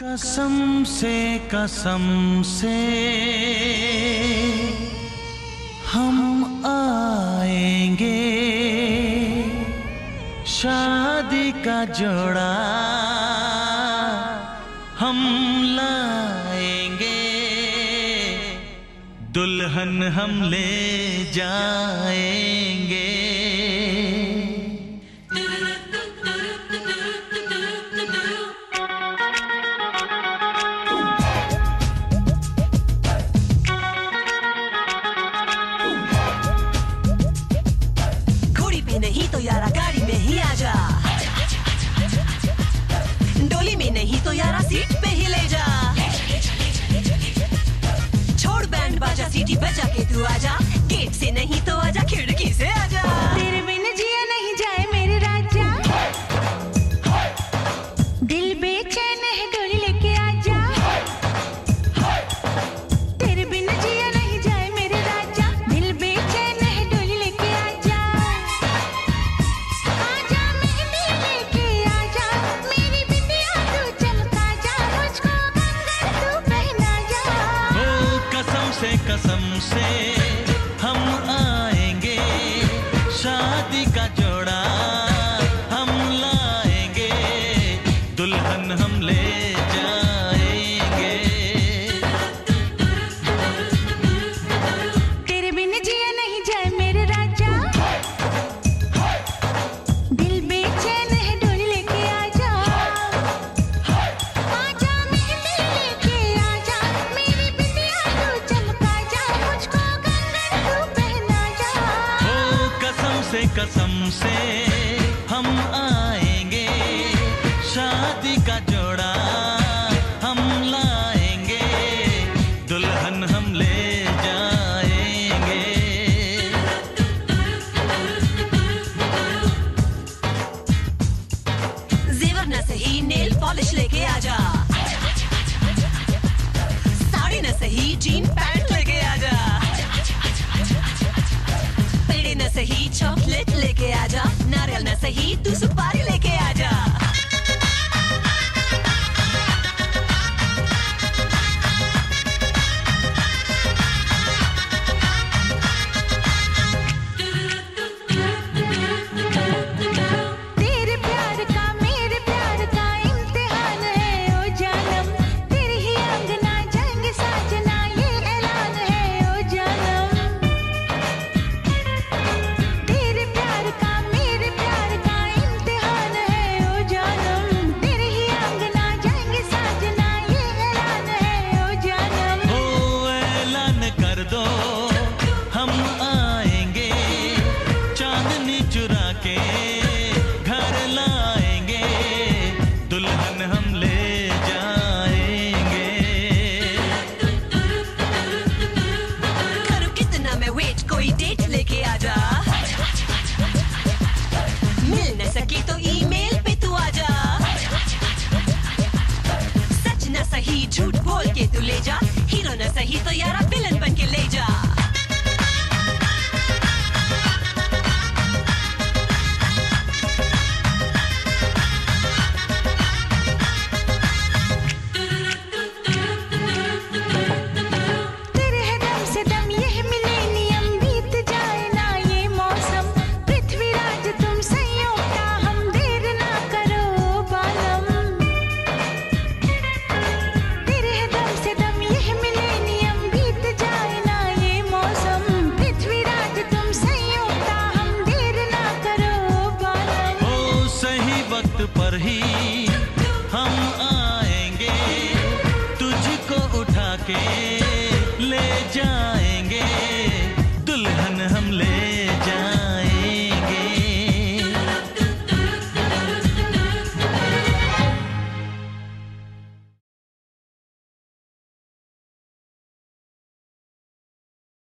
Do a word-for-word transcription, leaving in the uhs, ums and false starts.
कसम से कसम से हम आएंगे, शादी का जोड़ा हम लाएंगे, दुल्हन हम ले जाएंगे। नहीं तो यारा गाड़ी में ही आजा, डोली में नहीं तो यारा सीट पे ही ले जा, छोड़ बैंड बाजा सीटी बजा के तू आजा, गेट से नहीं तो आजा खिड़की से आजा। तेरे बिन जिया नहीं जाए मेरे राजा, दिल बेचैन है डोली लेके आजा, तेरे बिन जिया नहीं जाए मेरे राजा, दिल बेचैन है डोली लेके आजा, आजा मेहंदी लेके आजा, मेरी बिंदिया तू चमका जा, मुझको कंगन तू पहना जा। ओ कसम से कसम से हम आएंगे, शादी का जोड़ा हम लाएंगे, दुल्हन हम ले जाएंगे। तेरे बिन जिया नहीं जाए मेरे राजा, दिल बेचैन है डोली लेके आजा, आजा मेहंदी लेके आजा, मेरी बिंदिया तू चमका जा, मुझको कंगन तू पहना जा। ओ कसम से कसम से हम आएंगे, शादी का जोड़ा हम लाएंगे, दुल्हन हम ले जाएंगे। जेवर न सही नेल पॉलिश लेके आजा, साड़ी न सही जीन पैंट लेके आजा, पेड़े न सही चॉकलेट लेके आजा, नारियल न सही तू सुपारी लेके आजा। तेरे प्यार का मेरे प्यार का इम्तिहान है ओ जानम, तेरे ही अंगना जाएंगे साजना ये ऐलान है ओ जानम, तेरे प्यार का मेरे प्यार का इम्तिहान है ओ जानम, तेरे ही अंगना जाएंगे साजना ये ऐलान है ओ जानम। ओ ऐलान कर दो हम आएंगे, चांदनी चुरा के घर लाएंगे, दुल्हन हम ले जाएंगे। करूं कितना मैं वेट, कोई डेट लेके आजा, मिल न सके तो ईमेल पे तू आजा, सच न सही झूठ बोल के तू ले जा, हीरो न सही तो यारा विलन बन के ले जा। तेरे है दम से दम यह मिलेनियम, बीत जाए ना ये मौसम, पृथ्वीराज तुम संयोगता हम देर ना करो बालम, तेरे है दम से दम यह मिलेनियम, बीत जाए ना ये मौसम, पृथ्वीराज तुम संयोगता हम देर ना करो बालम। ओ सही वक्त पर ही हम आएंगे, तुझको उठा के